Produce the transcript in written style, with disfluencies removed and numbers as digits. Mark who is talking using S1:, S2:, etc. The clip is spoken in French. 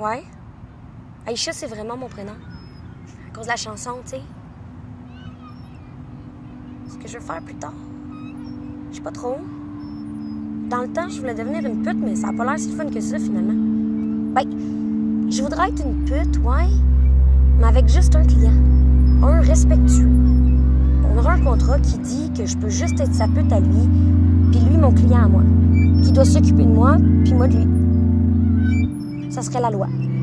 S1: Ouais. Aïcha, c'est vraiment mon prénom. À cause de la chanson, tu sais. Ce que je veux faire plus tard. Je sais pas trop. Dans le temps, je voulais devenir une pute, mais ça a pas l'air si fun que ça, finalement. Ben, je voudrais être une pute, ouais, mais avec juste un client. Un respectueux. On aura un contrat qui dit que je peux juste être sa pute à lui, puis lui, mon client à moi. Qui doit s'occuper de moi, puis moi de lui. Ça serait la loi.